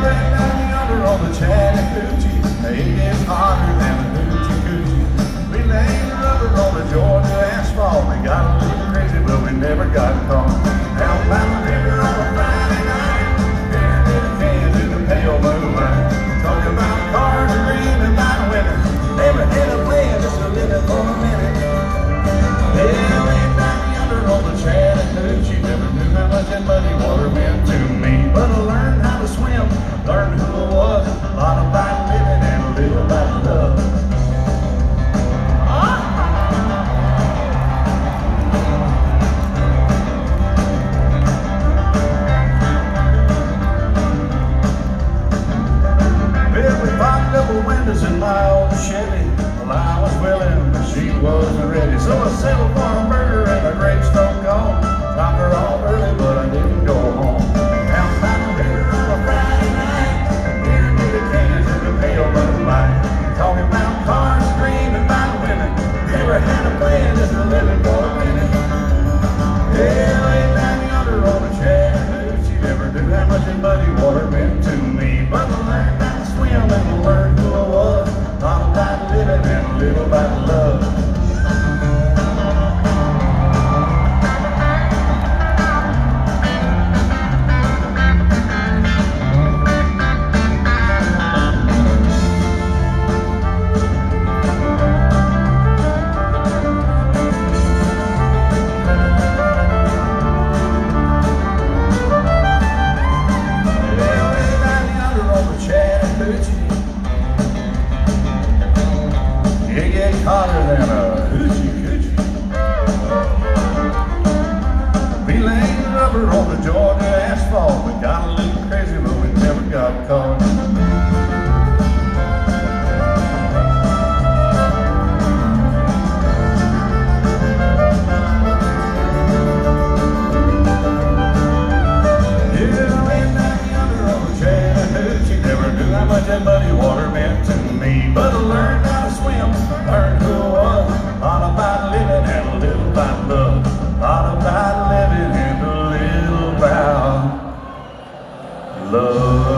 way down yonder on the Chattahoochee, it gets hotter than a hoochie coochie. We laid the rubber on the Georgia asphalt. We got a little crazy, but we never got caught. Down by the river on a Friday night, here in the cans in the pale moonlight, talking about cars and dreaming about women. Never had a plan, just a living for a minute. Yeah, way down yonder on the Chattahoochee, never knew how much that muddy water meant to me. But I learned how to swim, learned who I was, a lot about living and a little about love. Well, we popped double windows in my old Chevy. Well, I was willing, but she wasn't ready. So I settled for a burger and a great stone cold. Dropped her off early, but I didn't go home. Down by the river on a Friday night, here to the cans in the pale moonlight, talking about cars, dreaming about women. Never had a plan, just a living for a minute. Yeah, way down yonder on the Chattahoochee, never knew how much that muddy water meant to me. But I learned how to swim and learned who I was, all about living and a little about love. It gets hotter than a hoochie coochie. We laid the rubber on the Georgia asphalt. We got a little crazy, but we never got caught. Yeah, way down yonder on the Chattahoochee, never knew how much that muddy water meant to me. But I learned how to swim, learned who I was, all about living and a little about love, all about living and a little about love.